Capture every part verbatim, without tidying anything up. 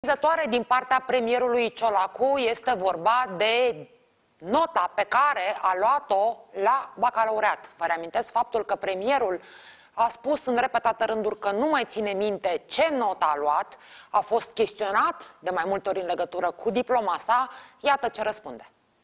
surprinzătoare din partea premierului Ciolacu este vorba de nota pe care a luat-o la bacalaureat. Vă reamintesc faptul că premierul a spus în repetate rânduri că nu mai ține minte ce notă a luat, a fost chestionat de mai multe ori în legătură cu diploma sa. Iată ce răspunde.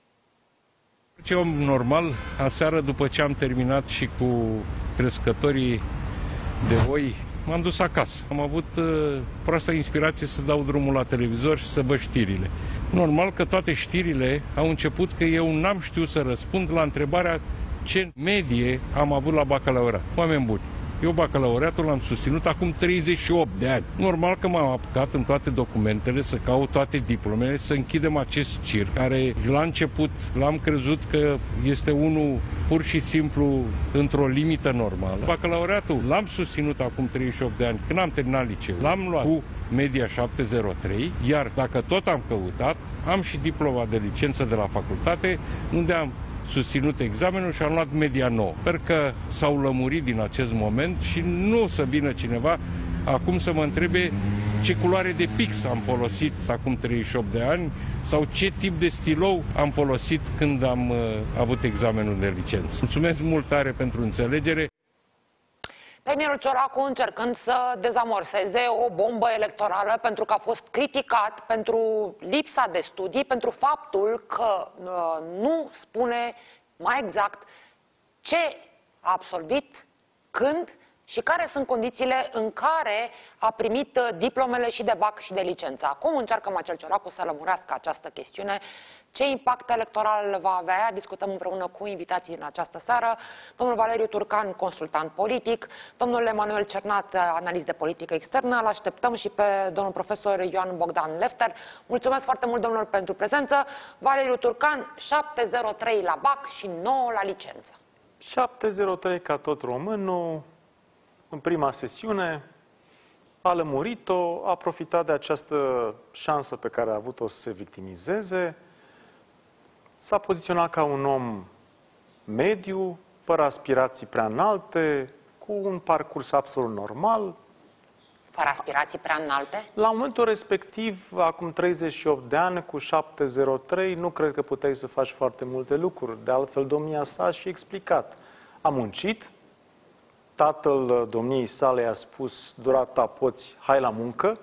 Ce om normal, aseară după ce am terminat și cu crescătorii de oi, m-am dus acasă. Am avut uh, proasta inspirație să dau drumul la televizor și să văd știrile. Normal că toate știrile au început că eu n-am știut să răspund la întrebarea ce medie am avut la bacalaureat. Oameni buni, eu bacalaureatul l-am susținut acum treizeci și opt de ani. Normal că m-am apucat în toate documentele să caut toate diplomele, să închidem acest circ, care la început l-am crezut că este unul pur și simplu într-o limită normală. Bacalaureatul l-am susținut acum treizeci și opt de ani, când am terminat liceul. L-am luat cu media șapte zero trei, iar dacă tot am căutat, am și diploma de licență de la facultate, unde am susținut examenul și am luat media nouă. Sper că s-au lămurit din acest moment și nu o să vină cineva acum să mă întrebe ce culoare de pix am folosit acum treizeci și opt de ani sau ce tip de stilou am folosit când am uh, avut examenul de licență. Mulțumesc mult tare pentru înțelegere. Premierul Ciolacu încercând să dezamorseze o bombă electorală pentru că a fost criticat pentru lipsa de studii, pentru faptul că uh, nu spune mai exact ce a absolvit, când și care sunt condițiile în care a primit diplomele și de bac și de licență. Acum încearcă Marcel Ciolacu să lămurească această chestiune. Ce impact electoral va avea? Discutăm împreună cu invitații în această seară. Domnul Valeriu Turcan, consultant politic, domnul Emanuel Cernat, analist de politică externă. Îl așteptăm și pe domnul profesor Ioan Bogdan Lefter. Mulțumesc foarte mult, domnilor, pentru prezență. Valeriu Turcan, șapte zero trei la bac și nouă la licență. șapte zero trei ca tot românul. În prima sesiune a lămurit-o, a profitat de această șansă pe care a avut-o să se victimizeze, s-a poziționat ca un om mediu, fără aspirații prea înalte, cu un parcurs absolut normal. Fără aspirații prea înalte? La momentul respectiv, acum treizeci și opt de ani, cu șapte zero trei, nu cred că puteai să faci foarte multe lucruri. De altfel, domnia sa a și explicat. A muncit. Tatăl domniei sale i-a spus, durata poți, hai la muncă.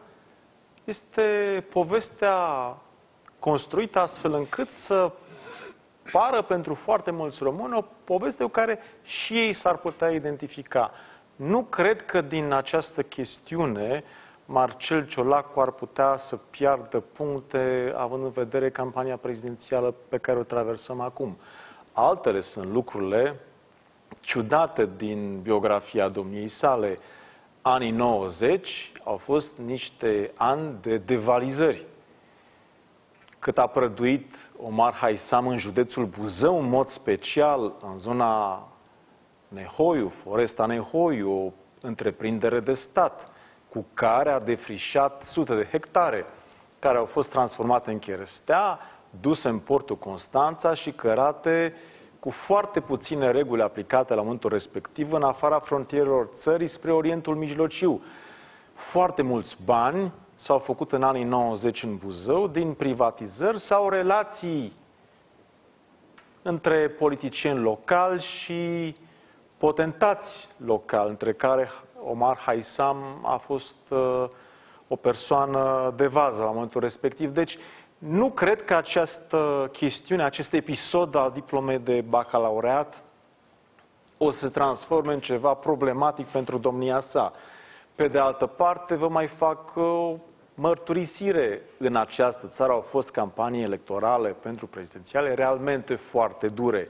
Este povestea construită astfel încât să pară pentru foarte mulți români o poveste cu care și ei s-ar putea identifica. Nu cred că din această chestiune Marcel Ciolacu ar putea să piardă puncte, având în vedere campania prezidențială pe care o traversăm acum. Altele sunt lucrurile ciudate din biografia domniei sale. Anii nouăzeci au fost niște ani de devalizări. Cât a prăduit Omar Haisam în județul Buzău, în mod special în zona Nehoiu, Foresta Nehoiu, o întreprindere de stat, cu care a defrișat sute de hectare, care au fost transformate în cherestea, duse în portul Constanța și cărate cu foarte puține reguli aplicate la momentul respectiv în afara frontierelor țării spre Orientul Mijlociu. Foarte mulți bani s-au făcut în anii nouăzeci în Buzău din privatizări sau relații între politicieni locali și potentați locali, între care Omar Haisam a fost uh, o persoană de vază la momentul respectiv. Deci, nu cred că această chestiune, acest episod al diplomei de bacalaureat o să se transforme în ceva problematic pentru domnia sa. Pe de altă parte, vă mai fac o mărturisire. În această țară au fost campanii electorale pentru prezidențiale realmente foarte dure.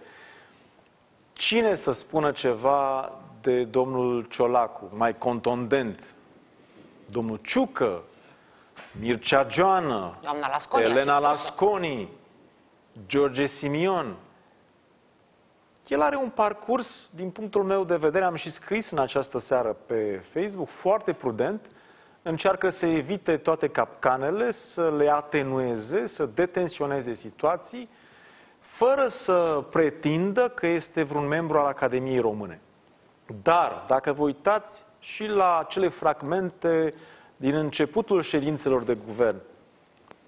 Cine să spună ceva de domnul Ciolacu, mai contundent? Domnul Ciucă, Mircea Joană, Lasconi, Elena Lasconi, George Simion. El are un parcurs, din punctul meu de vedere, am și scris în această seară pe Facebook, foarte prudent, încearcă să evite toate capcanele, să le atenueze, să detensioneze situații, fără să pretindă că este vreun membru al Academiei Române. Dar, dacă vă uitați și la acele fragmente din începutul ședințelor de guvern,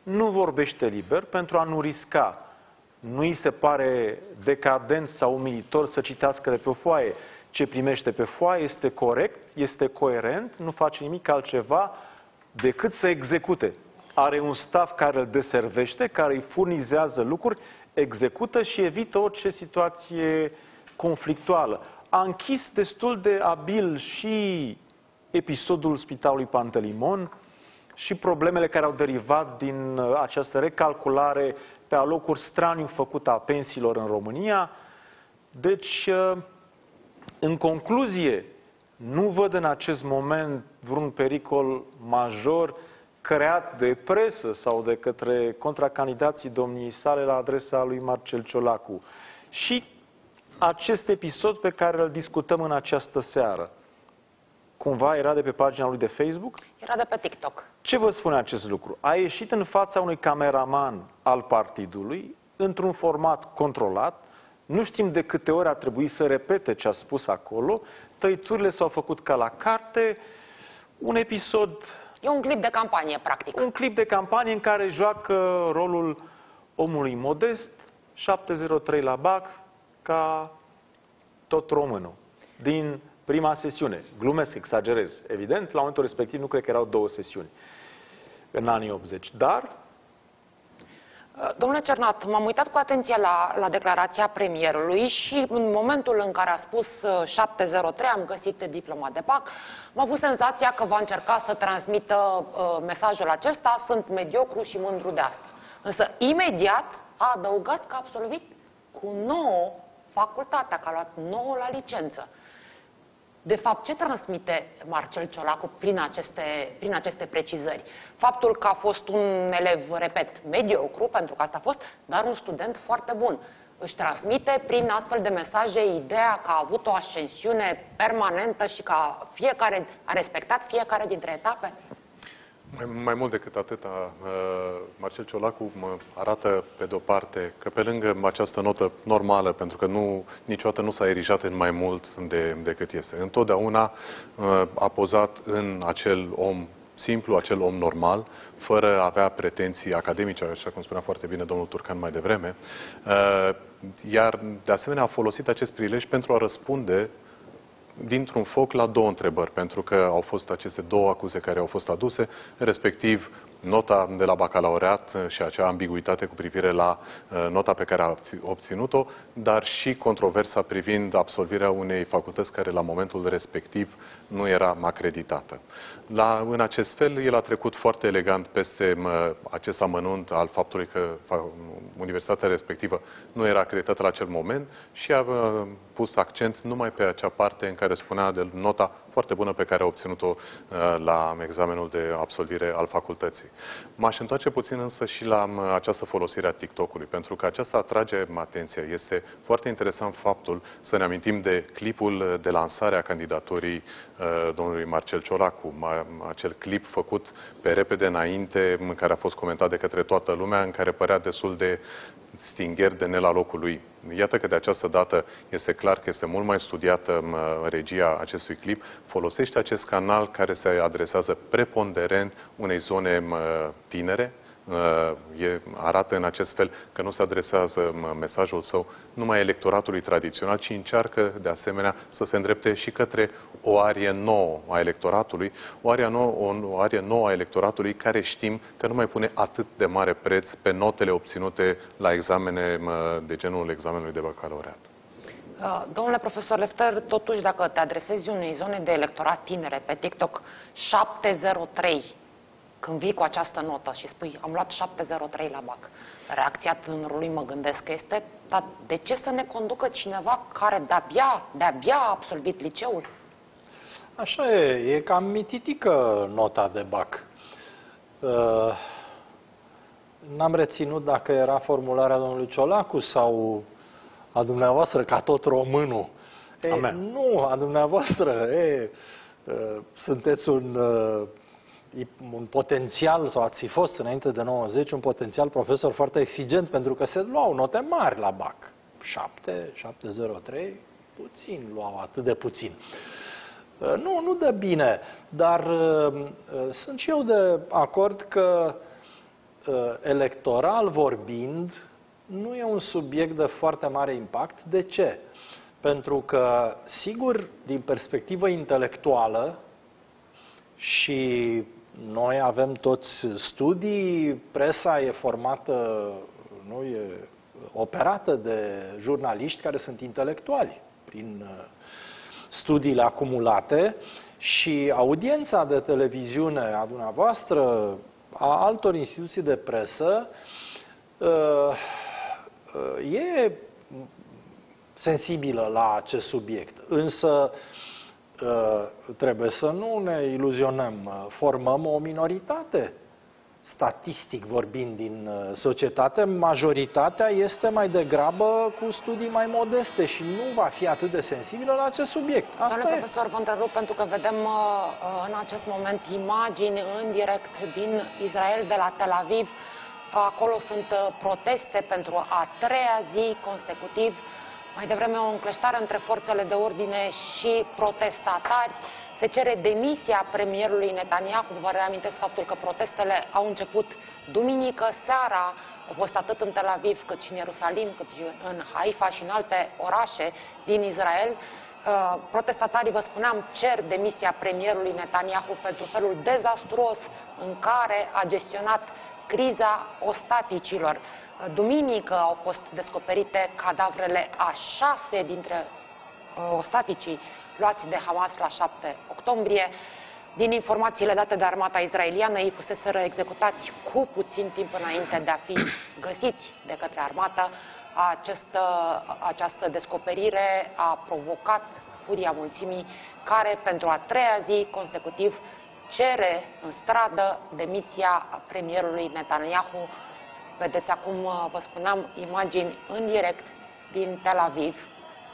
nu vorbește liber pentru a nu risca. Nu îi se pare decadent sau umilitor să citească de pe o foaie. Ce primește pe foaie este corect, este coerent, nu face nimic altceva decât să execute. Are un staff care îl deservește, care îi furnizează lucruri, execută și evită orice situație conflictuală. A închis destul de abil și episodul Spitalului Pantelimon și problemele care au derivat din această recalculare pe alocuri straniu făcută a pensiilor în România. Deci, în concluzie, nu văd în acest moment vreun pericol major creat de presă sau de către contracandidații domniei sale la adresa lui Marcel Ciolacu. Și acest episod pe care îl discutăm în această seară, cumva era de pe pagina lui de Facebook? Era de pe TikTok. Ce vă spune acest lucru? A ieșit în fața unui cameraman al partidului, într-un format controlat, nu știm de câte ori a trebuit să repete ce a spus acolo, tăiturile s-au făcut ca la carte, un episod... E un clip de campanie, practic. Un clip de campanie în care joacă rolul omului modest, șapte zero trei la B A C, ca tot românul, din prima sesiune. Glumesc, exagerez. Evident, la momentul respectiv nu cred că erau două sesiuni în anii optzeci, dar... Domnule Cernat, m-am uitat cu atenție la, la declarația premierului și în momentul în care a spus șapte zero trei, am găsit diploma de B A C, am avut senzația că va încerca să transmită uh, mesajul acesta, sunt mediocru și mândru de asta. Însă, imediat a adăugat că a absolvit cu nouă facultatea, că a luat nouă la licență. De fapt, ce transmite Marcel Ciolacu prin aceste, prin aceste precizări? Faptul că a fost un elev, repet, mediocru, pentru că asta a fost, dar un student foarte bun. Își transmite prin astfel de mesaje ideea că a avut o ascensiune permanentă și că fiecare a respectat fiecare dintre etape? Mai, mai mult decât atâta, Marcel Ciolacu mă arată pe de-o parte că pe lângă această notă normală, pentru că nu, niciodată nu s-a erijat în mai mult de, decât este. Întotdeauna a pozat în acel om simplu, acel om normal, fără a avea pretenții academice, așa cum spunea foarte bine domnul Turcan mai devreme, iar de asemenea a folosit acest prilej pentru a răspunde dintr-un foc la două întrebări, pentru că au fost aceste două acuze care au fost aduse, respectiv nota de la bacalaureat și acea ambiguitate cu privire la nota pe care a obținut-o, dar și controversa privind absolvirea unei facultăți care la momentul respectiv nu era acreditată. La, în acest fel, el a trecut foarte elegant peste acest amănunt al faptului că universitatea respectivă nu era acreditată la acel moment și a pus accent numai pe acea parte în care spunea de nota foarte bună pe care a obținut-o la examenul de absolvire al facultății. M-aș întoarce puțin însă și la această folosire a TikTok-ului, pentru că aceasta atrage atenția. Este foarte interesant faptul să ne amintim de clipul de lansare a candidaturii domnului Marcel Ciolacu, acel clip făcut pe repede înainte, în care a fost comentat de către toată lumea, în care părea destul de stingher, de ne la locul lui. Iată că de această dată este clar că este mult mai studiată regia acestui clip, folosește acest canal care se adresează preponderent unei zone tinere, E, arată în acest fel că nu se adresează mesajul său numai electoratului tradițional, ci încearcă de asemenea să se îndrepte și către o arie nouă a electoratului, o arie nouă, o arie nouă a electoratului care știm că nu mai pune atât de mare preț pe notele obținute la examene de genul examenului de bacalaureat. Domnule profesor Lefter, totuși dacă te adresezi unei zone de electorat tinere pe TikTok șapte zero trei, când vii cu această notă și spui, am luat șapte zero trei la B A C, reacția tânărului, mă gândesc că este, dar de ce să ne conducă cineva care de-abia, de-abia a absolvit liceul? Așa e, e cam mititică nota de B A C. Uh, N-am reținut dacă era formularea domnului Ciolacu sau a dumneavoastră, ca tot românul. E, nu, a dumneavoastră, e, uh, sunteți un... Uh, un potențial, sau ați fi fost înainte de nouăzeci, un potențial profesor foarte exigent, pentru că se luau note mari la B A C. șapte, șapte zero trei, puțin luau, atât de puțin. Nu, nu dă bine, dar uh, sunt și eu de acord că electoral vorbind, nu e un subiect de foarte mare impact. De ce? Pentru că, sigur, din perspectivă intelectuală, și noi avem toți studii, presa e formată, nu e operată de jurnaliști care sunt intelectuali prin studiile acumulate, și audiența de televiziune a dumneavoastră, a altor instituții de presă, e sensibilă la acest subiect. Însă trebuie să nu ne iluzionăm. Formăm o minoritate, statistic vorbind, din societate. Majoritatea este mai degrabă cu studii mai modeste și nu va fi atât de sensibilă la acest subiect. Asta Doamne e. profesor, vă întrerup pentru că vedem în acest moment imagini în direct din Israel, de la Tel Aviv. Acolo sunt proteste pentru a treia zi consecutiv. Mai devreme o încleștare între forțele de ordine și protestatari. Se cere demisia premierului Netanyahu. Vă reamintesc faptul că protestele au început duminică seara. Au fost atât în Tel Aviv, cât și în Ierusalim, cât și în Haifa și în alte orașe din Israel. Protestatarii, vă spuneam, cer demisia premierului Netanyahu pentru felul dezastruos în care a gestionat criza ostaticilor. Duminică au fost descoperite cadavrele a șase dintre uh, ostaticii luați de Hamas la șapte octombrie. Din informațiile date de armata israeliană, ei fuseseră executați cu puțin timp înainte de a fi găsiți de către armată. Această, această descoperire a provocat furia mulțimii, care pentru a treia zi consecutiv cere în stradă demisia premierului Netanyahu. Vedeți acum, vă spuneam, imagini în direct din Tel Aviv.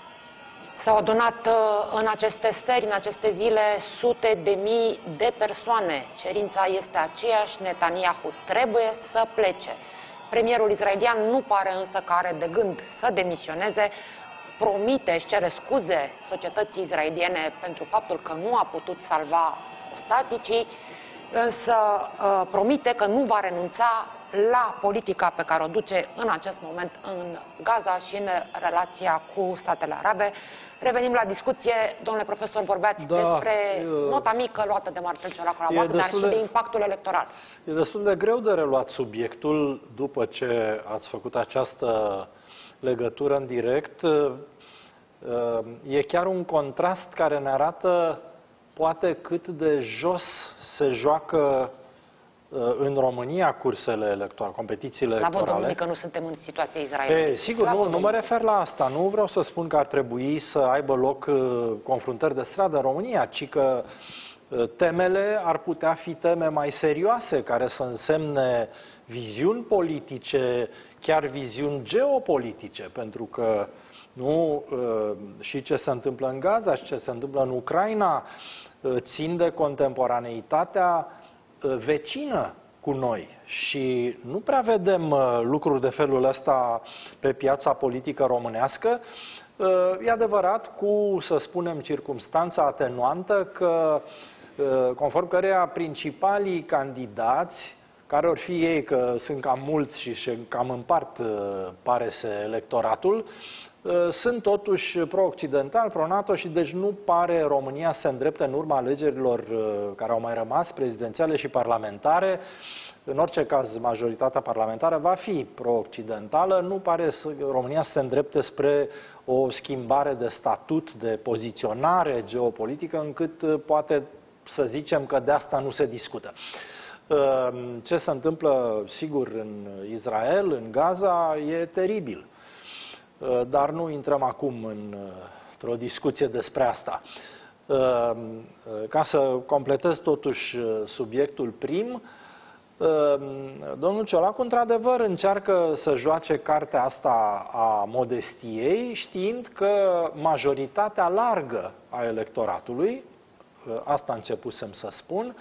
S-au adunat în aceste seri, în aceste zile, sute de mii de persoane. Cerința este aceeași: Netanyahu trebuie să plece. Premierul israelian nu pare însă că are de gând să demisioneze. Promite, își cere scuze societății israeliene pentru faptul că nu a putut salva ostaticii, însă promite că nu va renunța la politica pe care o duce în acest moment în Gaza și în relația cu statele arabe. Revenim la discuție. Domnule profesor, vorbeați da, despre e, nota mică luată de Marcel Ciolacu la Wagner și de, de impactul electoral. E destul de greu de reluat subiectul după ce ați făcut această legătură în direct. E chiar un contrast care ne arată poate cât de jos se joacă în România cursele electorale, competițiile electorale. La Domnului că nu suntem în situația Israelului. Sigur, nu, nu mă refer la asta. Nu vreau să spun că ar trebui să aibă loc confruntări de stradă în România, ci că temele ar putea fi teme mai serioase, care să însemne viziuni politice, chiar viziuni geopolitice, pentru că nu și ce se întâmplă în Gaza și ce se întâmplă în Ucraina țin de contemporaneitatea vecină cu noi și nu prea vedem lucruri de felul ăsta pe piața politică românească. E adevărat, cu, să spunem, circumstanța atenuantă că, conform căreia principalii candidați, care or fi ei, că sunt cam mulți și cam împart, pare să, electoratul, sunt totuși pro-occidental, pro-NATO și deci nu pare România să se îndrepte în urma alegerilor care au mai rămas, prezidențiale și parlamentare. În orice caz, majoritatea parlamentară va fi pro-occidentală. Nu pare să, România să se îndrepte spre o schimbare de statut, de poziționare geopolitică, încât poate să zicem că de asta nu se discută. Ce se întâmplă, sigur, în Israel, în Gaza, e teribil. Dar nu intrăm acum într-o discuție despre asta. Ca să completez totuși subiectul prim, domnul Ciolacu într-adevăr încearcă să joace cartea asta a modestiei, știind că majoritatea largă a electoratului, asta începusem să spun,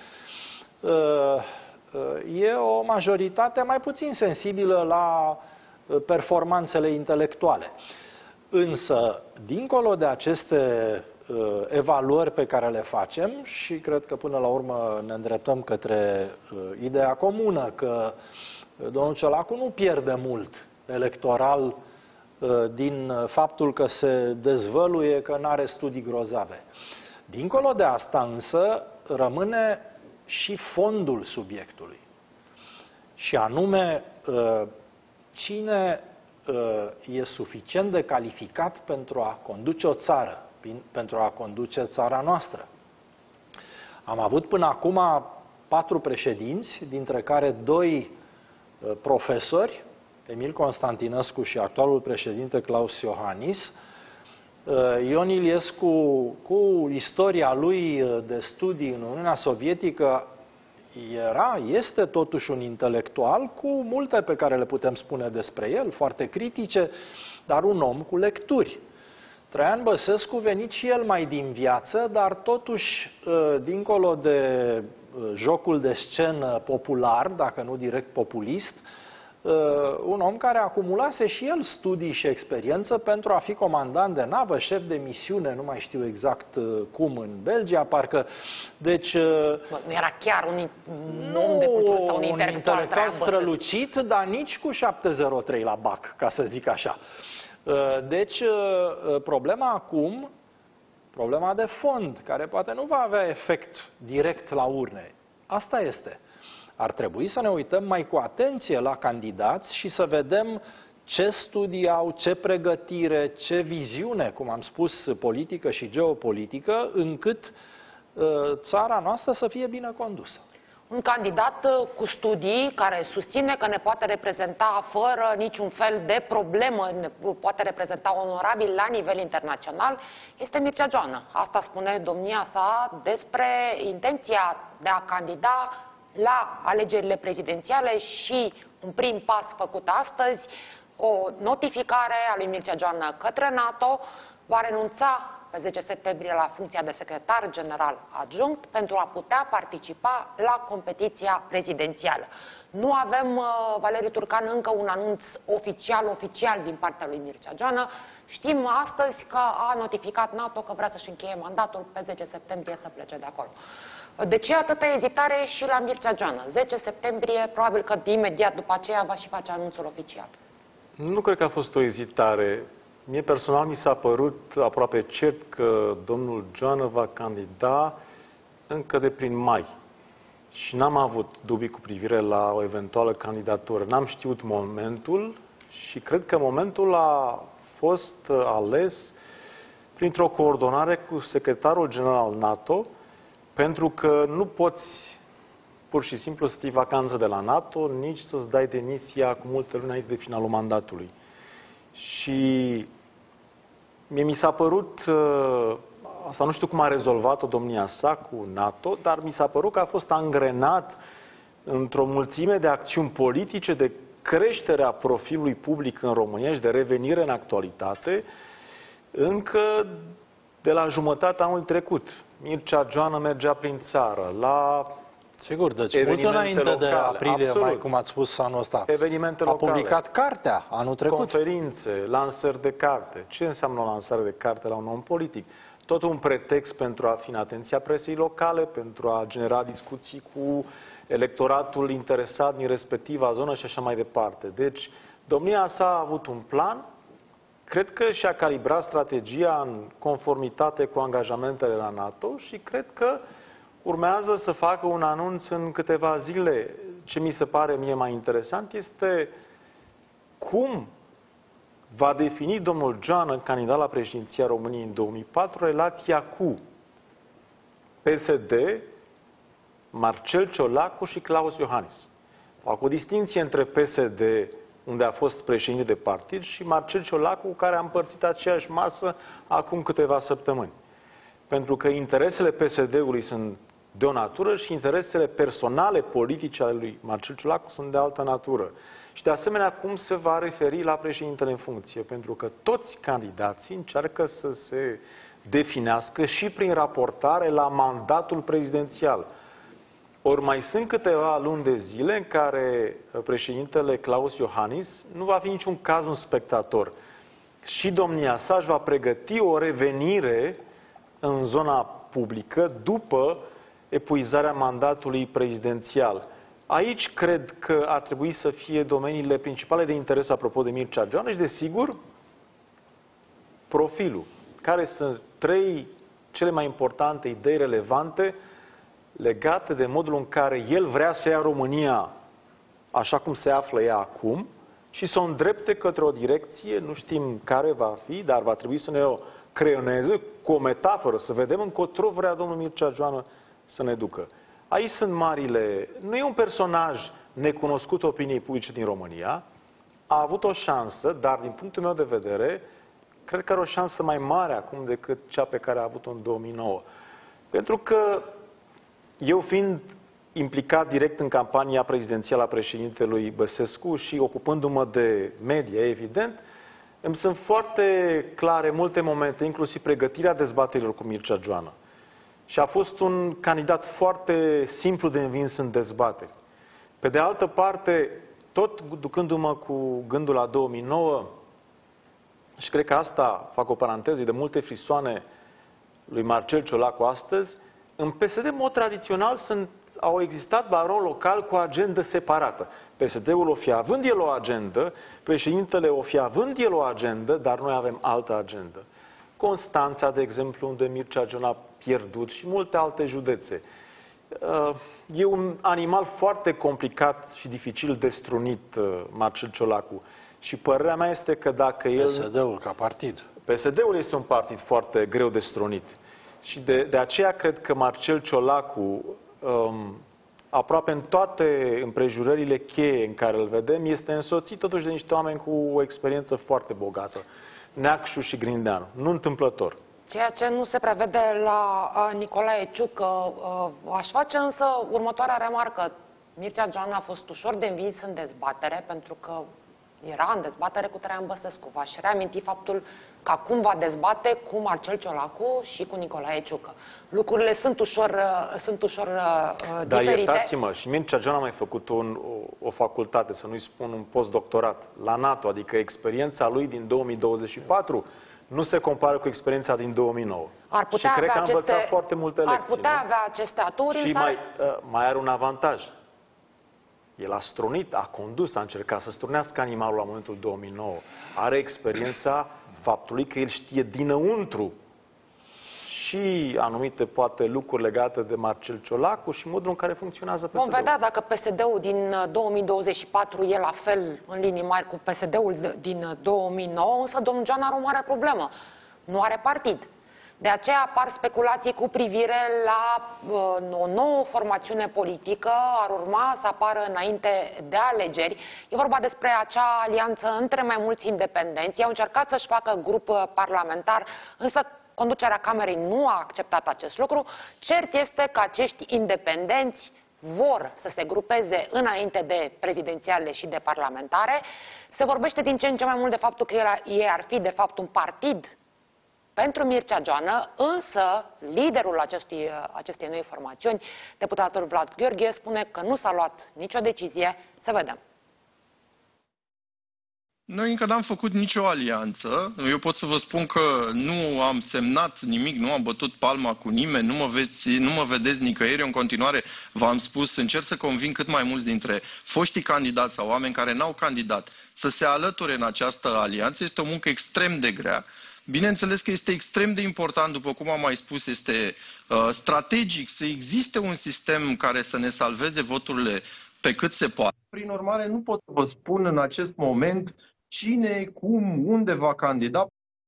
e o majoritate mai puțin sensibilă la performanțele intelectuale. Însă, dincolo de aceste uh, evaluări pe care le facem, și cred că până la urmă ne îndreptăm către uh, ideea comună că Domnul Ciolacu nu pierde mult electoral din faptul că se dezvăluie că nu are studii grozave. Dincolo de asta însă rămâne și fondul subiectului. Și anume, cine e suficient de calificat pentru a conduce o țară, pentru a conduce țara noastră. Am avut până acum patru președinți, dintre care doi profesori, Emil Constantinescu și actualul președinte Klaus Iohannis. Ion Iliescu, cu istoria lui de studii în Uniunea Sovietică, era, este totuși un intelectual cu multe pe care le putem spune despre el, foarte critice, dar un om cu lecturi. Traian Băsescu, venit și el mai din viață, dar totuși, dincolo de jocul de scenă popular, dacă nu direct populist, un om care acumulase și el studii și experiență pentru a fi comandant de navă, șef de misiune, nu mai știu exact cum, în Belgia, parcă. Deci... Nu era chiar un om de cultură sau un intelectual, un intelectual strălucit, dar nici cu șapte zero trei la bac, ca să zic așa. Deci, problema acum, problema de fond, care poate nu va avea efect direct la urne, asta este. Ar trebui să ne uităm mai cu atenție la candidați și să vedem ce studii au, ce pregătire, ce viziune, cum am spus, politică și geopolitică, încât uh, țara noastră să fie bine condusă. Un candidat cu studii care susține că ne poate reprezenta fără niciun fel de problemă, ne poate reprezenta onorabil la nivel internațional, este Mircea Joană. Asta spune domnia sa despre intenția de a candida la alegerile prezidențiale și un prim pas făcut astăzi, o notificare a lui Mircea Joană către NATO, va renunța pe zece septembrie la funcția de secretar general adjunct pentru a putea participa la competiția prezidențială. Nu avem, Valeriu Turcan, încă un anunț oficial, oficial din partea lui Mircea Joană. Știm astăzi că a notificat NATO că vrea să-și încheie mandatul pe zece septembrie să plece de acolo. De ce atâta ezitare și la Mircea Joană? zece septembrie, probabil că imediat după aceea va și face anunțul oficial. Nu cred că a fost o ezitare. Mie personal mi s-a părut aproape cert că domnul Joană va candida încă de prin mai. Și n-am avut dubii cu privire la o eventuală candidatură. N-am știut momentul și cred că momentul a fost ales printr-o coordonare cu secretarul general al NATO, pentru că nu poți pur și simplu să ții vacanță de la NATO, nici să-ți dai demisia cu multe luni înainte de finalul mandatului. Și mie mi s-a părut, asta nu știu cum a rezolvat-o domnia sa cu NATO, dar mi s-a părut că a fost angrenat într-o mulțime de acțiuni politice, de creșterea profilului public în România și de revenire în actualitate, încă de la jumătatea anului trecut. Mircea Joană mergea prin țară, la Sigur, deci mult înainte locale, de aprilie, absolut. Mai cum ați spus anul ăsta, evenimente a locale, publicat cartea anul trecut. Conferințe, lansări de carte. Ce înseamnă o lansare de carte la un om politic? Tot un pretext pentru a fi în atenția presei locale, pentru a genera discuții cu electoratul interesat din respectiva zonă și așa mai departe. Deci, domnia sa a avut un plan. Cred că și-a calibrat strategia în conformitate cu angajamentele la NATO și cred că urmează să facă un anunț în câteva zile. Ce mi se pare mie mai interesant este cum va defini domnul Joană, candidat la președinția României în două mii patru, relația cu P S D, Marcel Ciolacu și Klaus Iohannis. Fac o distinție între P S D, unde a fost președinte de partid, și Marcel Ciolacu, cu care a împărțit aceeași masă acum câteva săptămâni. Pentru că interesele P S D-ului sunt de o natură și interesele personale politice ale lui Marcel Ciolacu sunt de altă natură. Și de asemenea, cum se va referi la președintele în funcție? Pentru că toți candidații încearcă să se definească și prin raportare la mandatul prezidențial. Ori mai sunt câteva luni de zile în care președintele Klaus Iohannis nu va fi niciun caz un spectator. Și domnia sa își va pregăti o revenire în zona publică după epuizarea mandatului prezidențial. Aici cred că ar trebui să fie domeniile principale de interes apropo de Mircea Joană și, desigur, profilul. Care sunt trei cele mai importante idei relevante legate de modul în care el vrea să ia România așa cum se află ea acum și să o îndrepte către o direcție, nu știm care va fi, dar va trebui să ne o creioneze cu o metaforă, să vedem încotro vrea domnul Mircea Joană să ne ducă. Aici sunt marile... Nu e un personaj necunoscut opiniei publice din România, a avut o șansă, dar din punctul meu de vedere, cred că are o șansă mai mare acum decât cea pe care a avut-o în două mii nouă. Pentru că eu fiind implicat direct în campania prezidențială a președintelui Băsescu și ocupându-mă de media, evident, îmi sunt foarte clare multe momente, inclusiv pregătirea dezbaterilor cu Mircea Joană. Și a fost un candidat foarte simplu de învins în dezbateri. Pe de altă parte, tot ducându-mă cu gândul la două mii nouă, și cred că asta, fac o paranteză, de multe frisoane lui Marcel Ciolacu astăzi, în P S D, în mod tradițional, sunt, au existat baroni locali cu agendă separată. P S D-ul o fi având el o agendă, președintele o fi având el o agendă, dar noi avem altă agendă. Constanța, de exemplu, unde Mircea Joană a pierdut și multe alte județe. E un animal foarte complicat și dificil de strunit, Marcel Ciolacu. Și părerea mea este că dacă el... P S D-ul ca partid. P S D-ul este un partid foarte greu de strunit. Și de, de aceea cred că Marcel Ciolacu, um, aproape în toate împrejurările cheie în care îl vedem, este însoțit totuși de niște oameni cu o experiență foarte bogată. Neacșu și Grindeanu. Nu întâmplător. Ceea ce nu se prevede la uh, Nicolae Ciucă. Uh, aș face însă următoarea remarcă. Mircea Joană a fost ușor de învins în dezbatere, pentru că era în dezbatere cu Traian Băsescu. V-aș reaminti faptul că acum va dezbate cu Marcel Ciolacu și cu Nicolae Ciucă. Lucrurile sunt ușor, sunt ușor uh, Dar diferite. iertați-mă, și Mircea Joană a mai făcut un, o, o facultate, să nu-i spun un postdoctorat, la NATO, adică experiența lui din două mii douăzeci și patru nu se compară cu experiența din două mii nouă. Ar putea și cred avea că a învățat aceste, foarte multe lecții. Ar putea nu? avea aceste aturi, Și însă... mai, uh, mai are un avantaj. El a strunit, a condus, a încercat să strunească animalul la momentul două mii nouă. Are experiența faptului că el știe dinăuntru și anumite, poate, lucruri legate de Marcel Ciolacu și modul în care funcționează P S D-ul. Vom vedea dacă P S D-ul din două mii douăzeci și patru e la fel în linii mari cu P S D-ul din două mii nouă, însă domnul Joană are o mare problemă. Nu are partid. De aceea apar speculații cu privire la uh, o nouă formațiune politică, ar urma să apară înainte de alegeri. E vorba despre acea alianță între mai mulți independenți. Ei au încercat să-și facă grup parlamentar, însă conducerea Camerei nu a acceptat acest lucru. Cert este că acești independenți vor să se grupeze înainte de prezidențiale și de parlamentare. Se vorbește din ce în ce mai mult de faptul că ei ar fi de fapt un partid pentru Mircea Joană, însă liderul acestui, acestei noi formațiuni, deputatul Vlad Gheorghe, spune că nu s-a luat nicio decizie. Să vedem. Noi încă n-am făcut nicio alianță. Eu pot să vă spun că nu am semnat nimic, nu am bătut palma cu nimeni, nu mă, veți, nu mă vedeți nicăieri. Eu în continuare v-am spus, încerc să conving cât mai mulți dintre foștii candidați sau oameni care n-au candidat să se alăture în această alianță. Este o muncă extrem de grea. Bineînțeles că este extrem de important, după cum am mai spus, este uh, strategic să existe un sistem care să ne salveze voturile pe cât se poate. Prin urmare, nu pot să vă spun în acest moment cine, cum, unde va candida.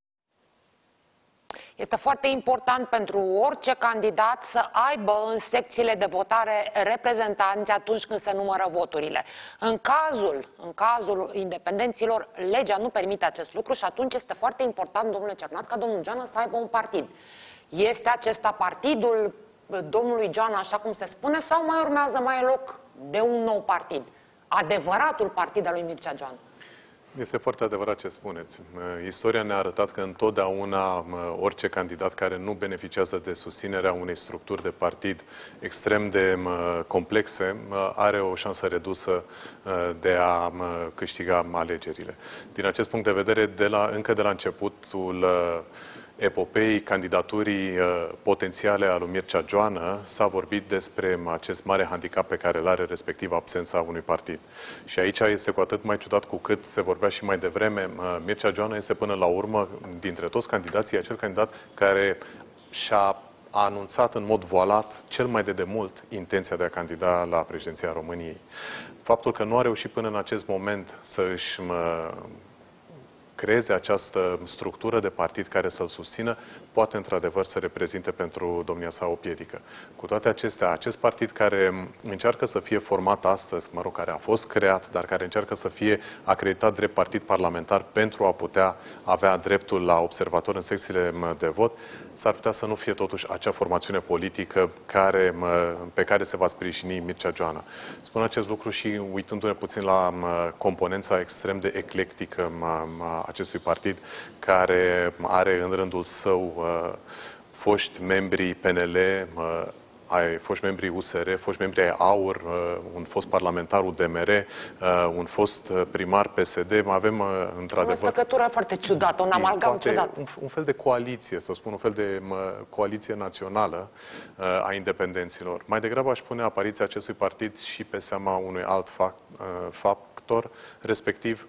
Este foarte important pentru orice candidat să aibă în secțiile de votare reprezentanți atunci când se numără voturile. În cazul, în cazul independenților, legea nu permite acest lucru și atunci este foarte important, domnule Cernat, ca domnul Joană să aibă un partid. Este acesta partidul domnului Joană, așa cum se spune, sau mai urmează mai loc de un nou partid? Adevăratul partid al lui Mircea Joană. Este foarte adevărat ce spuneți. Istoria ne-a arătat că întotdeauna orice candidat care nu beneficiază de susținerea unei structuri de partid extrem de complexe are o șansă redusă de a câștiga alegerile. Din acest punct de vedere, de la, încă de la începutul epopei candidaturii uh, potențiale a lui Mircea Joană s-a vorbit despre acest mare handicap pe care îl are, respectiv absența unui partid. Și aici este cu atât mai ciudat cu cât se vorbea și mai devreme. Uh, Mircea Joană este până la urmă, dintre toți candidații, acel candidat care și-a a anunțat în mod voalat cel mai de demult intenția de a candida la președinția României. Faptul că nu a reușit până în acest moment să își creeze această structură de partid care să-l susțină, poate într-adevăr să reprezinte pentru domnia sa o piedică. Cu toate acestea, acest partid care încearcă să fie format astăzi, mă rog, care a fost creat, dar care încearcă să fie acreditat drept partid parlamentar pentru a putea avea dreptul la observator în secțiile de vot, s-ar putea să nu fie totuși acea formațiune politică care, pe care se va sprijini Mircea Joană. Spun acest lucru și uitându-ne puțin la componența extrem de eclectică a acestui partid, care are în rândul său uh, foști membri P N L, uh, ai foști membri U S R, foști membri ai AUR, uh, un fost parlamentar U D M R, uh, un fost primar P S D. Avem uh, într-adevăr... O stăcătură foarte ciudată, un amalgam ciudat. Un, un fel de coaliție, să spun, un fel de uh, coaliție națională uh, a independenților. Mai degrabă aș pune apariția acestui partid și pe seama unui alt fact, uh, factor, respectiv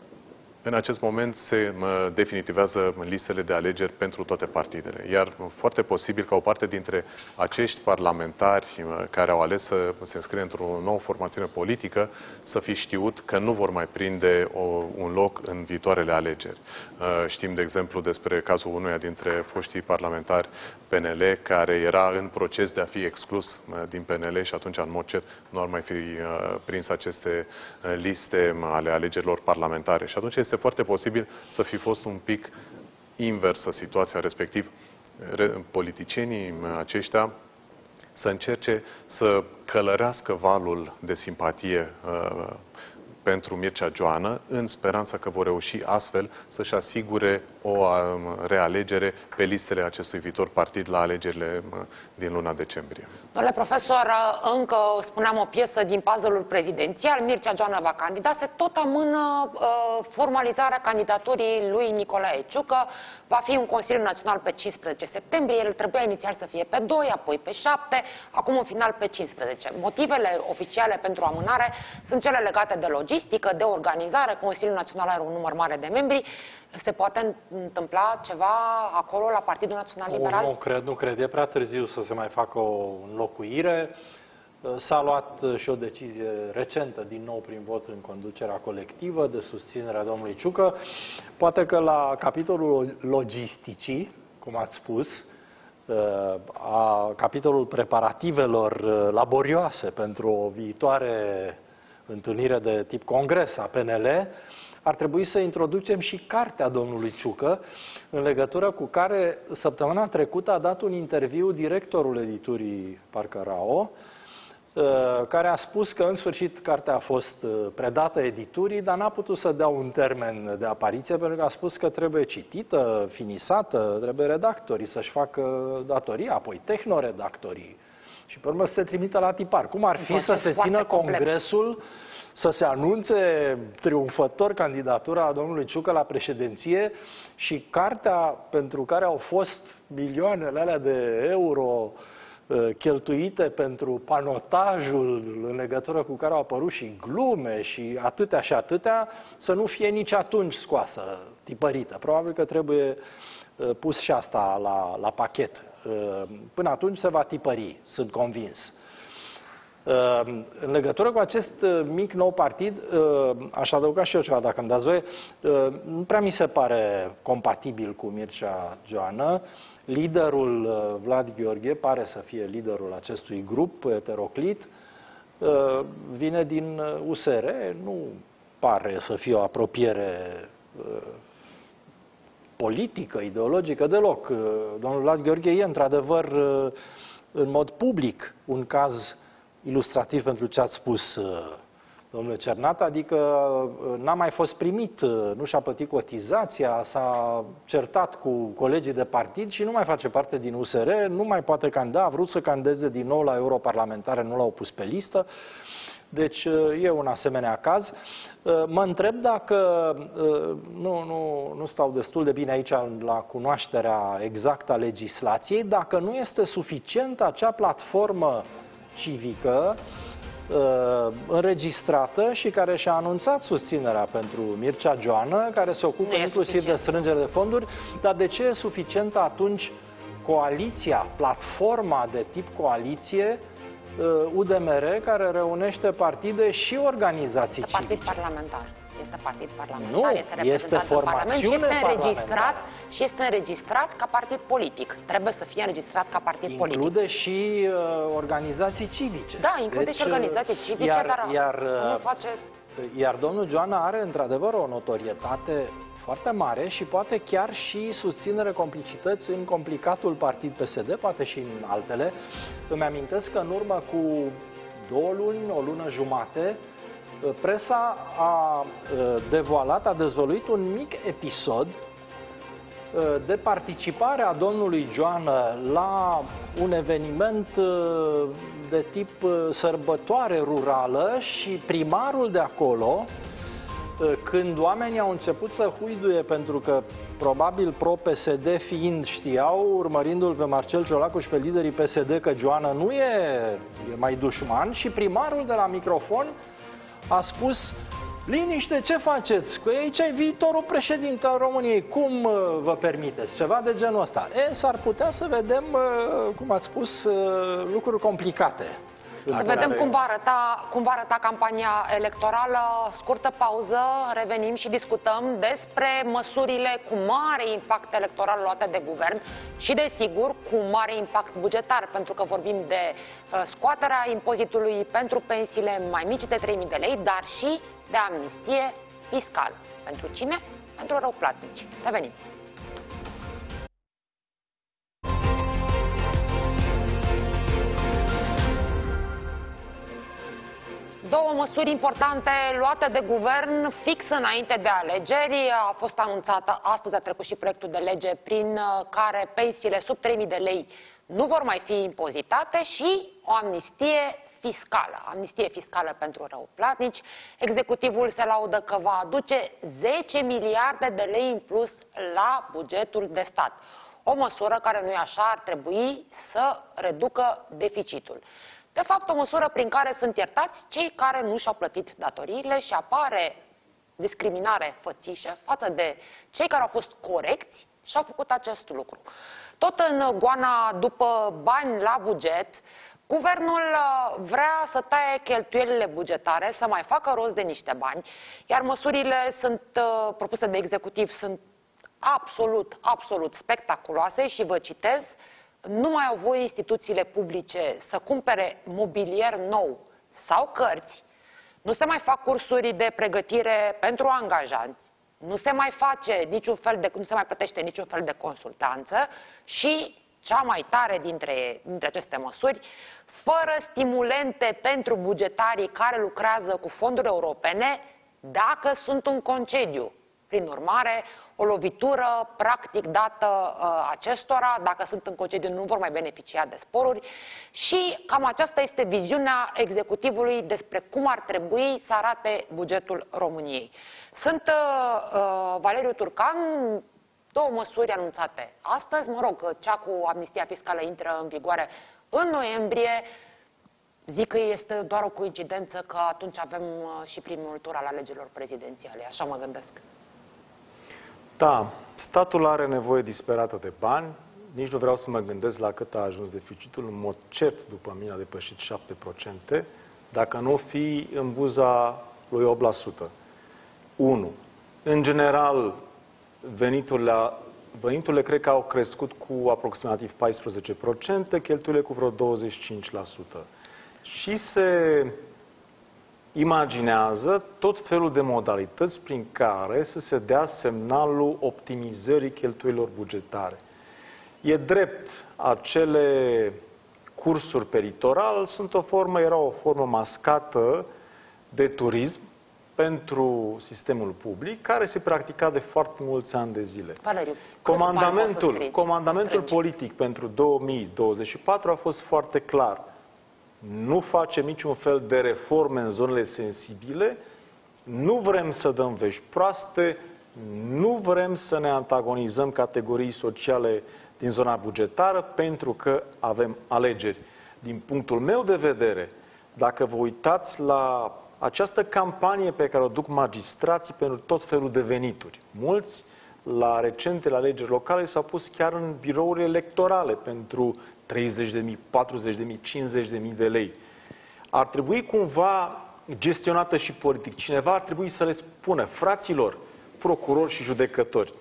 în acest moment se definitivează listele de alegeri pentru toate partidele, iar foarte posibil ca o parte dintre acești parlamentari care au ales să se înscrie într-o nouă formațiune politică să fi știut că nu vor mai prinde o, un loc în viitoarele alegeri. Știm, de exemplu, despre cazul unuia dintre foștii parlamentari P N L care era în proces de a fi exclus din P N L și atunci, în mod cert, nu ar mai fi prins aceste liste ale alegerilor parlamentare. Și atunci este foarte posibil să fi fost un pic inversă situația, respectiv politicienii aceștia să încerce să călărească valul de simpatie uh, pentru Mircea Joană, în speranța că vor reuși astfel să-și asigure o realegere pe listele acestui viitor partid la alegerile din luna decembrie. Domnule profesor, încă spuneam o piesă din puzzle-ul prezidențial, Mircea Joană va candida, se tot amână uh, formalizarea candidaturii lui Nicolae Ciucă. Va fi un Consiliu Național pe cincisprezece septembrie, el trebuia inițial să fie pe doi, apoi pe șapte, acum în final pe cincisprezece. Motivele oficiale pentru amânare sunt cele legate de logistică, de organizare. Consiliul Național are un număr mare de membri. Se poate întâmpla ceva acolo la Partidul Național Liberal? Nu, nu cred, nu cred. E prea târziu să se mai facă o înlocuire. S-a luat și o decizie recentă, din nou prin vot în conducerea colectivă, de susținerea domnului Ciucă. Poate că la capitolul logisticii, cum ați spus, a capitolul preparativelor laborioase pentru o viitoare întâlnire de tip congres a P N L, ar trebui să introducem și cartea domnului Ciucă, în legătură cu care săptămâna trecută a dat un interviu directorul editurii Parcă Rao, care a spus că în sfârșit cartea a fost predată editurii, dar n-a putut să dea un termen de apariție, pentru că a spus că trebuie citită, finisată, trebuie redactorii să-și facă datoria, apoi tehnoredactorii și pe urmă să se trimită la tipar. Cum ar fi să se țină congresul, să se anunțe triumfător candidatura a domnului Ciucă la președinție și cartea pentru care au fost milioanele alea de euro cheltuite pentru panotajul în legătură cu care au apărut și glume și atâtea și atâtea, să nu fie nici atunci scoasă, tipărită. Probabil că trebuie pus și asta la, la pachet. Până atunci se va tipări, sunt convins. În legătură cu acest mic nou partid, aș adăuga și eu ceva, dacă îmi dați voie. Nu prea mi se pare compatibil cu Mircea Joană. Liderul Vlad Gheorghe pare să fie liderul acestui grup heteroclit. Vine din U S R, nu pare să fie o apropiere politică, ideologică deloc. Domnul Vlad Gheorghe e într-adevăr în mod public un caz ilustrativ pentru ce ați spus, domnule Cernat, adică n-a mai fost primit, nu și-a plătit cotizația, s-a certat cu colegii de partid și nu mai face parte din U S R, nu mai poate candida, a vrut să candideze din nou la europarlamentare, nu l-au pus pe listă. Deci e un asemenea caz. Mă întreb dacă, nu, nu, nu stau destul de bine aici la cunoașterea exactă a legislației, dacă nu este suficient acea platformă civică înregistrată și care și-a anunțat susținerea pentru Mircea Joană, care se ocupă inclusiv suficient de strângere de fonduri, dar de ce e suficientă atunci coaliția, platforma de tip coaliție U D M R, care reunește partide și organizații este civice? Partid parlamentar. Este partid parlamentar, nu, este reprezentat este în Parlament și este înregistrat, și este înregistrat ca partid politic. Trebuie să fie înregistrat ca partid include politic. Include și uh, organizații civice. Da, include deci, și organizații civice, iar, dar iar, nu face... Iar domnul Joană are într-adevăr o notorietate foarte mare și poate chiar și susținere complicități în complicatul partid P S D, poate și în altele. Îmi amintesc că în urmă cu două luni, o lună jumate, presa a devoalat, a dezvăluit un mic episod de participare a domnului Joană la un eveniment de tip sărbătoare rurală și primarul de acolo, când oamenii au început să huiduie pentru că probabil pro-P S D fiind știau, urmărindu-l pe Marcel Ciolacu și pe liderii P S D, că Joană nu e, e mai dușman, și primarul de la microfon a spus: liniște, ce faceți? Că aici e viitorul președinte al României. Cum vă permiteți? Ceva de genul ăsta. E, s-ar putea să vedem, cum ați spus, lucruri complicate. Să vedem cum va, arăta, cum va arăta campania electorală. Scurtă pauză, revenim și discutăm despre măsurile cu mare impact electoral luate de guvern și, desigur, cu mare impact bugetar, pentru că vorbim de uh, scoaterea impozitului pentru pensiile mai mici de trei mii de lei, dar și de amnistie fiscală. Pentru cine? Pentru răuplatnici. Revenim. Două măsuri importante luate de guvern fix înainte de alegeri. A fost anunțată astăzi, a trecut și proiectul de lege prin care pensiile sub trei mii de lei nu vor mai fi impozitate și o amnistie fiscală. Amnistie fiscală pentru răuplatnici. Executivul se laudă că va aduce zece miliarde de lei în plus la bugetul de stat. O măsură care, nu-i așa, ar trebui să reducă deficitul. De fapt, o măsură prin care sunt iertați cei care nu și-au plătit datoriile și apare discriminare fățișă față de cei care au fost corecți și au făcut acest lucru. Tot în goana după bani la buget, guvernul vrea să taie cheltuielile bugetare, să mai facă rost de niște bani, iar măsurile sunt propuse de executiv sunt absolut, absolut spectaculoase și vă citez: nu mai au voie instituțiile publice să cumpere mobilier nou sau cărți, nu se mai fac cursuri de pregătire pentru angajați, nu se mai face niciun fel de, nu se mai plătește niciun fel de consultanță și, cea mai tare dintre, dintre aceste măsuri, fără stimulente pentru bugetarii care lucrează cu fonduri europene dacă sunt în concediu. Prin urmare, o lovitură practic dată uh, acestora, dacă sunt în concediu nu vor mai beneficia de sporuri, și cam aceasta este viziunea executivului despre cum ar trebui să arate bugetul României. Sunt uh, uh, Valeriu Turcan, două măsuri anunțate astăzi, mă rog, cea cu amnistia fiscală intră în vigoare în noiembrie. Zic că este doar o coincidență că atunci avem uh, și primul tur al alegerilor prezidențiale, așa mă gândesc. Da, statul are nevoie disperată de bani, nici nu vreau să mă gândesc la cât a ajuns deficitul, în mod cert, după mine, a depășit șapte la sută, dacă nu fi în buza lui opt la sută. unu. În general, veniturile, veniturile cred că au crescut cu aproximativ paisprezece la sută, cheltuielile cu vreo douăzeci și cinci la sută. Și se imaginează tot felul de modalități prin care să se dea semnalul optimizării cheltuielilor bugetare. E drept, acele cursuri pe litoral sunt o formă, era o formă mascată de turism pentru sistemul public, care se practica de foarte mulți ani de zile. Valeriu, comandamentul comandamentul politic pentru două mii douăzeci și patru a fost foarte clar. nu facem niciun fel de reforme în zonele sensibile, nu vrem să dăm vești proaste, nu vrem să ne antagonizăm categorii sociale din zona bugetară pentru că avem alegeri. Din punctul meu de vedere, dacă vă uitați la această campanie pe care o duc magistrații pentru tot felul de venituri, mulți la recentele alegeri locale s-au pus chiar în birourile electorale pentru treizeci de mii, patruzeci de mii, cincizeci de mii de lei. Ar trebui cumva gestionată și politic. Cineva ar trebui să le spună, fraților, procurori și judecători,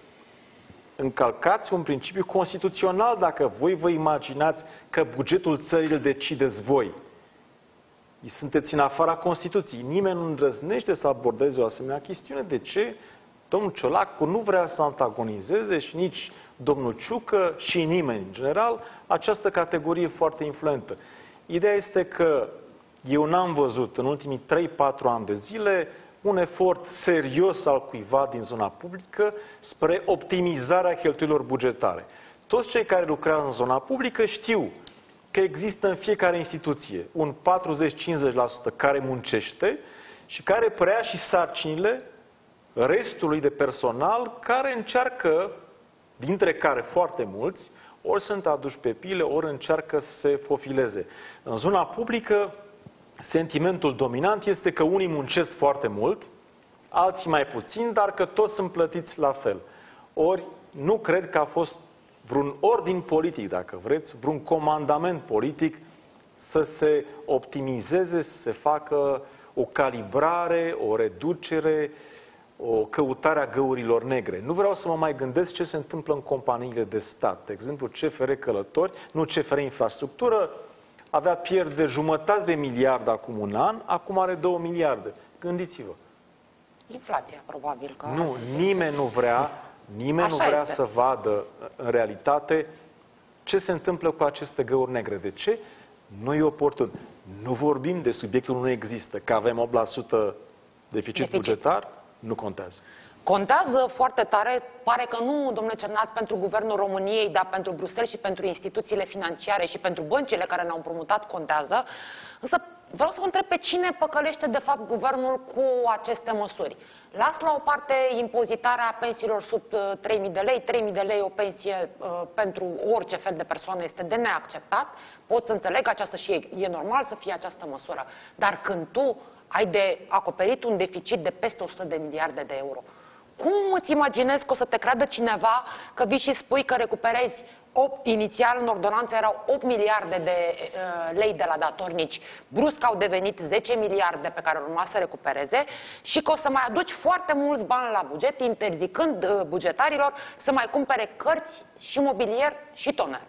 încălcați un principiu constituțional dacă voi vă imaginați că bugetul țării îl decideți voi. Sunteți în afara Constituției. Nimeni nu îndrăznește să abordeze o asemenea chestiune. De ce? Domnul Ciolacu nu vrea să antagonizeze și nici domnul Ciucă și nimeni în general această categorie foarte influentă. Ideea este că eu n-am văzut în ultimii trei patru ani de zile un efort serios al cuiva din zona publică spre optimizarea cheltuielilor bugetare. Toți cei care lucrează în zona publică știu că există în fiecare instituție un patruzeci-cincizeci la sută care muncește și care preia și sarcinile restului de personal care încearcă, dintre care foarte mulți, ori sunt aduși pe pile, ori încearcă să se fofileze. În zona publică, sentimentul dominant este că unii muncesc foarte mult, alții mai puțin, dar că toți sunt plătiți la fel. Ori nu cred că a fost vreun ordin politic, dacă vreți, vreun comandament politic să se optimizeze, să se facă o calibrare, o reducere, o căutare a găurilor negre. Nu vreau să mă mai gândesc ce se întâmplă în companiile de stat. De exemplu, C F R Călători, nu C F R Infrastructură, avea pierderi jumătate de miliard acum un an, acum are două miliarde. Gândiți-vă. Inflația, probabil că... Nu, nimeni nu vrea, nimeni Așa nu vrea este. să vadă în realitate ce se întâmplă cu aceste găuri negre. De ce? Nu e oportun. Nu vorbim de subiectul, nu există. Că avem opt la sută deficit, Deficit. bugetar, nu contează. Contează foarte tare, pare că nu, domnule Cernat, pentru Guvernul României, dar pentru Bruxelles și pentru instituțiile financiare și pentru băncile care ne-au împrumutat contează. Însă vreau să vă întreb pe cine păcălește de fapt Guvernul cu aceste măsuri. Las la o parte impozitarea pensiilor sub uh, trei mii de lei. trei mii de lei o pensie uh, pentru orice fel de persoană este de neacceptat. Pot să înțeleg aceasta și e, e normal să fie această măsură. Dar când tu ai de acoperit un deficit de peste o sută de miliarde de euro, cum îți imaginezi că o să te creadă cineva că vii și spui că recuperezi opt, inițial în ordonanță erau opt miliarde de uh, lei de la datornici, brusc au devenit zece miliarde pe care urma să recupereze și că o să mai aduci foarte mulți bani la buget, interzicând uh, bugetarilor să mai cumpere cărți și mobilier și toner.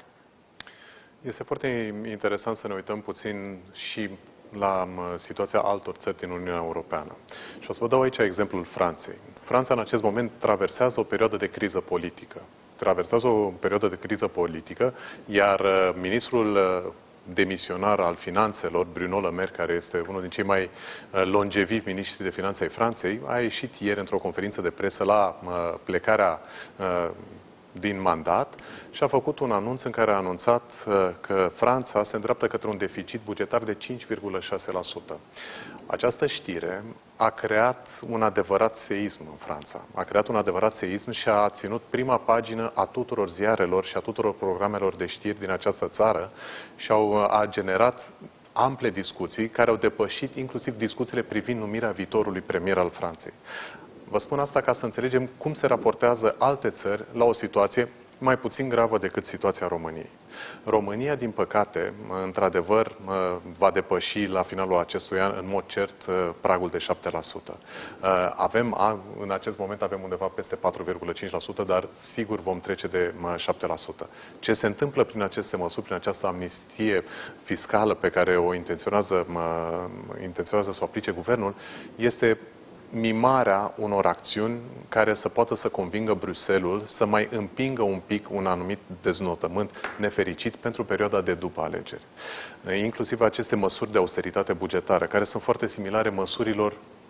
Este foarte interesant să ne uităm puțin și la situația altor țări din Uniunea Europeană. Și o să vă dau aici exemplul Franței. Franța în acest moment traversează o perioadă de criză politică. Traversează o perioadă de criză politică, iar ministrul demisionar al finanțelor, Bruno Le Maire, care este unul din cei mai longevivi miniștri de finanțe ai Franței, a ieșit ieri într-o conferință de presă la plecarea din mandat și a făcut un anunț în care a anunțat că Franța se îndreaptă către un deficit bugetar de cinci virgulă șase la sută. Această știre a creat un adevărat seism în Franța. A creat un adevărat seism și a ținut prima pagină a tuturor ziarelor și a tuturor programelor de știri din această țară și au, a generat ample discuții care au depășit inclusiv discuțiile privind numirea viitorului premier al Franței. Vă spun asta ca să înțelegem cum se raportează alte țări la o situație mai puțin gravă decât situația României. România, din păcate, într-adevăr, va depăși la finalul acestui an, în mod cert, pragul de șapte la sută. Avem, în acest moment avem undeva peste patru virgulă cinci la sută, dar sigur vom trece de șapte la sută. Ce se întâmplă prin aceste măsuri, prin această amnistie fiscală pe care o intenționează, intenționează să o aplice guvernul, este mimarea unor acțiuni care să poată să convingă Bruxelles să mai împingă un pic un anumit deznodământ nefericit pentru perioada de după alegeri. Inclusiv aceste măsuri de austeritate bugetară, care sunt foarte similare măsurilor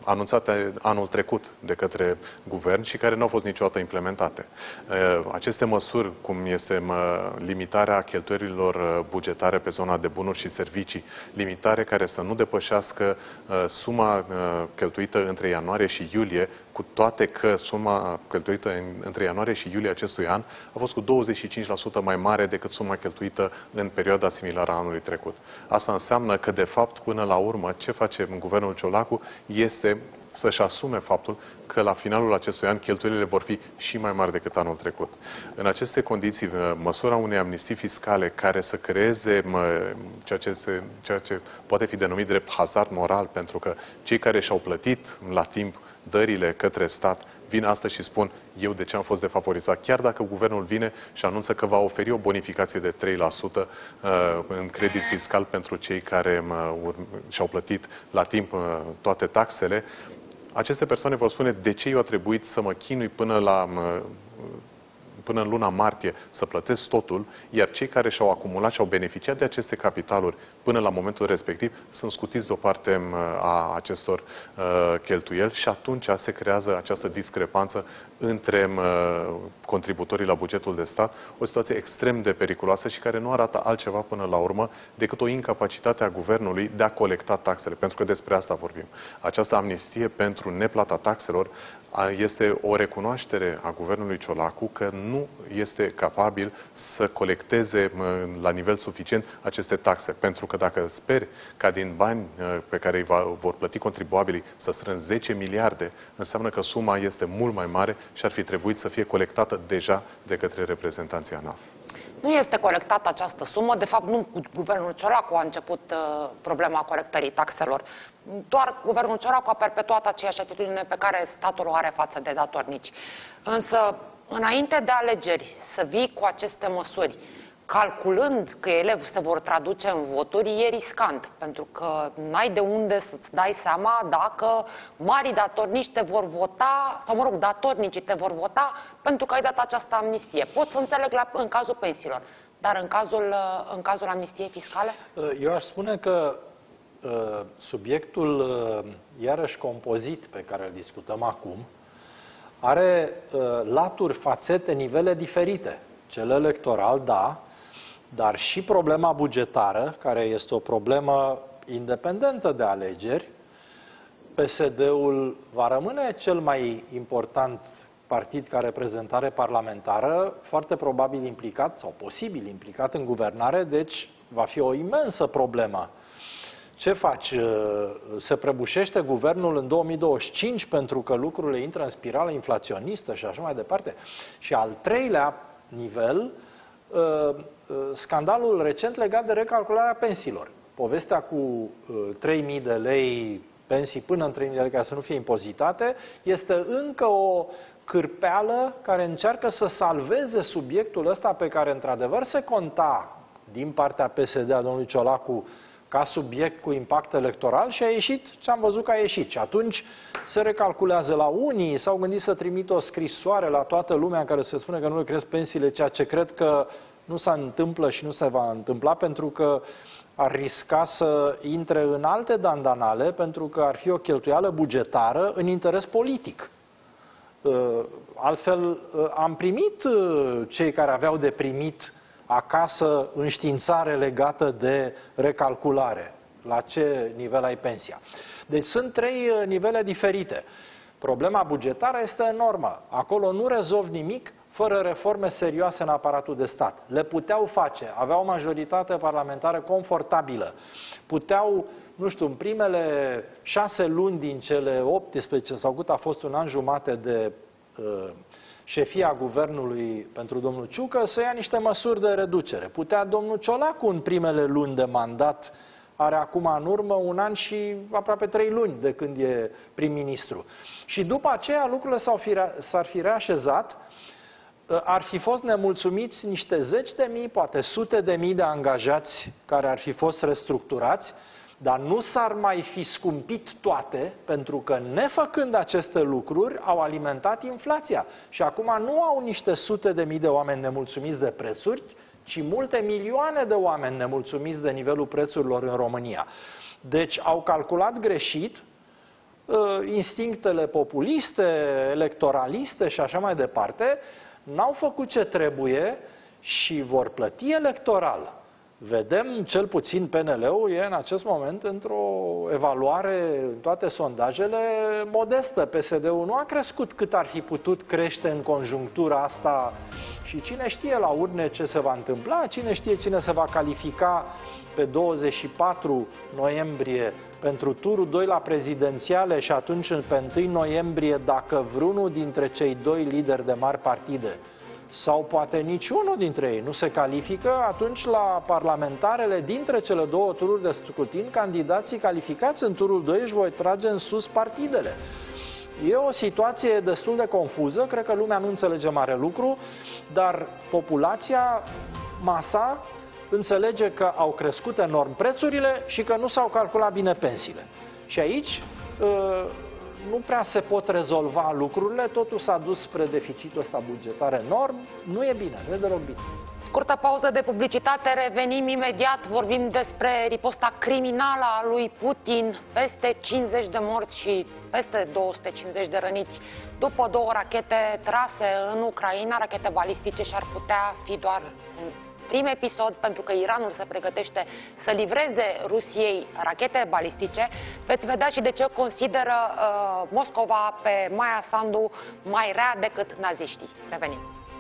anunțate anul trecut de către guvern și care nu au fost niciodată implementate. Aceste măsuri, cum este limitarea cheltuielilor bugetare pe zona de bunuri și servicii, limitare care să nu depășească suma cheltuită între ianuarie și iulie, cu toate că suma cheltuită între ianuarie și iulie acestui an a fost cu douăzeci și cinci la sută mai mare decât suma cheltuită în perioada similară a anului trecut. Asta înseamnă că, de fapt, până la urmă, ce face guvernul Ciolacu este să-și asume faptul că la finalul acestui an cheltuielile vor fi și mai mari decât anul trecut. În aceste condiții, măsura unei amnistii fiscale care să creeze ceea ce, se, ceea ce poate fi denumit drept hazard moral, pentru că cei care și-au plătit la timp dările către stat vin astăzi și spun: eu de ce am fost defavorizat? Chiar dacă guvernul vine și anunță că va oferi o bonificație de trei la sută în credit fiscal pentru cei care și-au plătit la timp toate taxele, aceste persoane vor spune: de ce eu a trebuit să mă chinui până la până în luna martie să plătesc totul, iar cei care și-au acumulat și-au beneficiat de aceste capitaluri până la momentul respectiv sunt scutiți deoparte a acestor uh, cheltuieli și atunci se creează această discrepanță între uh, contributorii la bugetul de stat, o situație extrem de periculoasă și care nu arată altceva până la urmă decât o incapacitate a guvernului de a colecta taxele, pentru că despre asta vorbim. Această amnistie pentru neplata taxelor este o recunoaștere a guvernului Ciolacu că nu este capabil să colecteze la nivel suficient aceste taxe. Pentru că dacă speri ca din bani pe care îi vor plăti contribuabilii să strânzi zece miliarde, înseamnă că suma este mult mai mare și ar fi trebuit să fie colectată deja de către reprezentanții ANAF. Nu este colectată această sumă. De fapt, nu guvernul Ciolacu a început uh, problema colectării taxelor. Doar guvernul Ciolacu a perpetuat aceeași atitudine pe care statul o are față de datornici. Însă, înainte de alegeri, să vii cu aceste măsuri, calculând că ele se vor traduce în voturi, e riscant, pentru că n-ai de unde să-ți dai seama dacă marii datornici te vor vota, sau mă rog, datornicii te vor vota pentru că ai dat această amnistie. Pot să înțeleg la, în cazul pensiilor, dar în cazul, în cazul amnistiei fiscale? Eu aș spune că subiectul, iarăși compozit, pe care îl discutăm acum, are laturi, fațete, nivele diferite. Cel electoral, da, dar și problema bugetară, care este o problemă independentă de alegeri. P S D-ul va rămâne cel mai important partid ca reprezentare parlamentară, foarte probabil implicat, sau posibil implicat în guvernare, deci va fi o imensă problemă. Ce faci? Se prăbușește guvernul în două mii douăzeci și cinci pentru că lucrurile intră în spirală inflaționistă și așa mai departe? Și al treilea nivel, scandalul recent legat de recalcularea pensiilor. Povestea cu trei mii de lei pensii până în trei mii de lei care să nu fie impozitate este încă o cârpeală care încearcă să salveze subiectul ăsta pe care într-adevăr se conta din partea P S D a domnului Ciolacu ca subiect cu impact electoral și a ieșit ce am văzut că a ieșit. Și atunci se recalculează la unii, s-au gândit să trimită o scrisoare la toată lumea în care se spune că nu le cresc pensiile, ceea ce cred că nu se întâmplă și nu se va întâmpla pentru că ar risca să intre în alte dandanale, pentru că ar fi o cheltuială bugetară în interes politic. Altfel, am primit cei care aveau de primit acasă înștiințare legată de recalculare. La ce nivel ai pensia? Deci sunt trei nivele diferite. Problema bugetară este enormă. Acolo nu rezolvi nimic fără reforme serioase în aparatul de stat. Le puteau face, aveau o majoritate parlamentară confortabilă. Puteau, nu știu, în primele șase luni din cele optsprezece, sau cât a fost un an jumate de uh, șefia guvernului pentru domnul Ciucă, să ia niște măsuri de reducere. Putea domnul Ciolacu în primele luni de mandat, are acum în urmă un an și aproape trei luni de când e prim-ministru. Și după aceea lucrurile s-au fi, s-ar fi reașezat, ar fi fost nemulțumiți niște zeci de mii, poate sute de mii de angajați care ar fi fost restructurați, dar nu s-ar mai fi scumpit toate, pentru că nefăcând aceste lucruri au alimentat inflația. Și acum nu au niște sute de mii de oameni nemulțumiți de prețuri, ci multe milioane de oameni nemulțumiți de nivelul prețurilor în România. Deci au calculat greșit, instinctele populiste, electoraliste și așa mai departe, n-au făcut ce trebuie și vor plăti electoral. Vedem, cel puțin P N L-ul e în acest moment într-o evaluare, în toate sondajele, modestă. P S D-ul nu a crescut cât ar fi putut crește în conjunctura asta și cine știe la urne ce se va întâmpla, cine știe cine se va califica pe douăzeci și patru noiembrie pentru turul doi la prezidențiale și atunci pe întâi noiembrie dacă vreunul dintre cei doi lideri de mari partide sau poate niciunul dintre ei nu se califică, atunci la parlamentarele dintre cele două tururi de scrutin, candidații calificați în turul doi își voi trage în sus partidele. E o situație destul de confuză, cred că lumea nu înțelege mare lucru, dar populația, masa, înțelege că au crescut enorm prețurile și că nu s-au calculat bine pensiile. Și aici nu prea se pot rezolva lucrurile, totul s-a dus spre deficitul ăsta bugetar enorm, nu e bine, nu e deloc bine. Scurtă pauză de publicitate, revenim imediat, vorbim despre riposta criminală a lui Putin, peste cincizeci de morți și peste două sute cincizeci de răniți după două rachete trase în Ucraina, rachete balistice, și ar putea fi doar un prim episod, pentru că Iranul se pregătește să livreze Rusiei rachete balistice. Veți vedea și de ce consideră uh, Moscova pe Maia Sandu mai rea decât naziștii. Revenim.